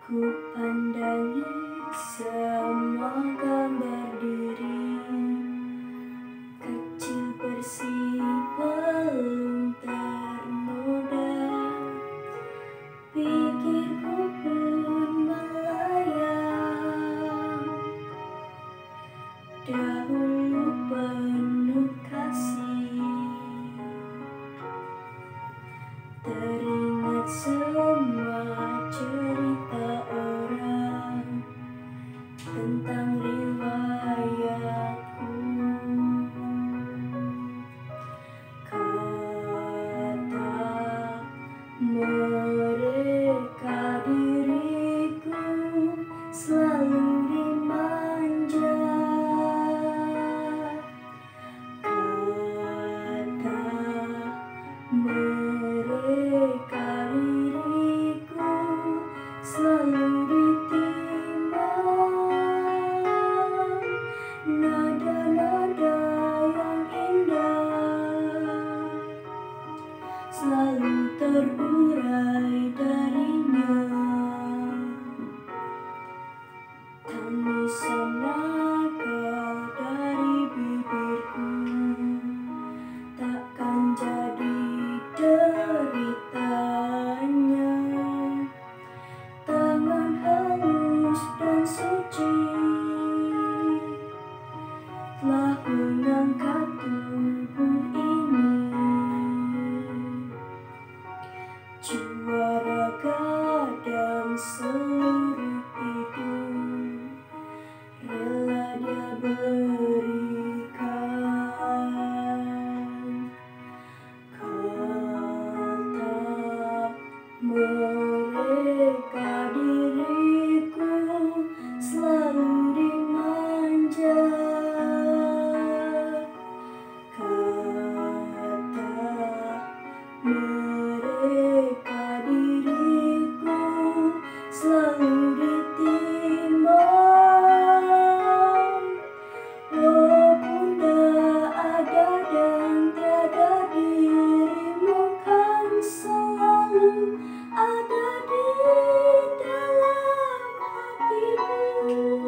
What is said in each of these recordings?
Ku pandangi semua gambar diri kecil bersih belum ternoda. Pikirku pun melayang, dahulu penuh kasih. Teringat semua cerita orang tentang riwayatku. Kata mereka diriku selalu dimanja. Kata mereka diriku selalu ditimbang. Nada-nada yang indah selalu terurai darinya. Tangisan nakal dari bibirku takkan jadi deritanya. Tangan halus dan suci telah mengangkat tubuh ini. Jiwa, raga, dan seluruh hidup rela dia berikan. Kata mereka diriku selalu dimanja. Kata mereka diriku selalu ditimbang. Oh Bunda, ada dan tiada, dirimu kan selalu ada di dalam hatimu.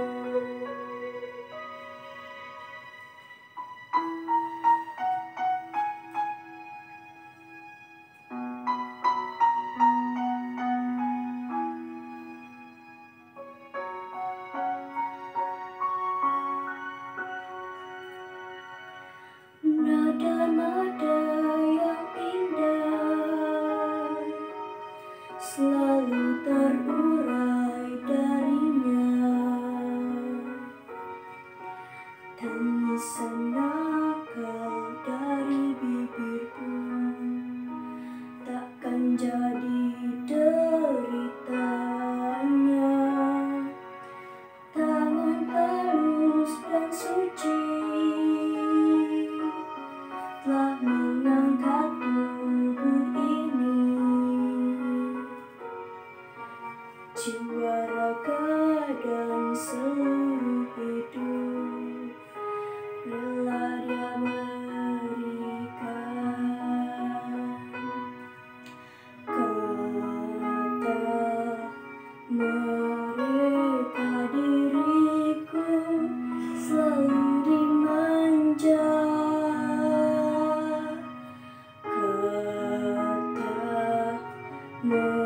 Nada-nada yang indah selalu terurai darinya. Tangisan nakal dari bibirku takkan jadi deritanya. Tangan halus dan suci telah mengangkat tubuh ini. Jiwa, raga, dan seluruh hidup rela dia berikan. Kata mereka diriku selalu dimanja. Kata